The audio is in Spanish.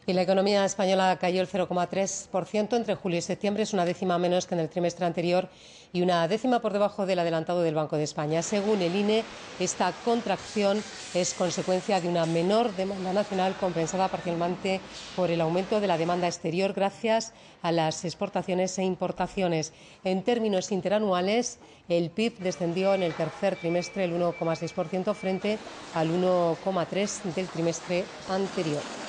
Y la economía española cayó el 0,3% entre julio y septiembre, es una décima menos que en el trimestre anterior y una décima por debajo del adelantado del Banco de España. Según el INE, esta contracción es consecuencia de una menor demanda nacional compensada parcialmente por el aumento de la demanda exterior gracias a las exportaciones e importaciones. En términos interanuales, el PIB descendió en el tercer trimestre el 1,6% frente al 1,3% del trimestre anterior.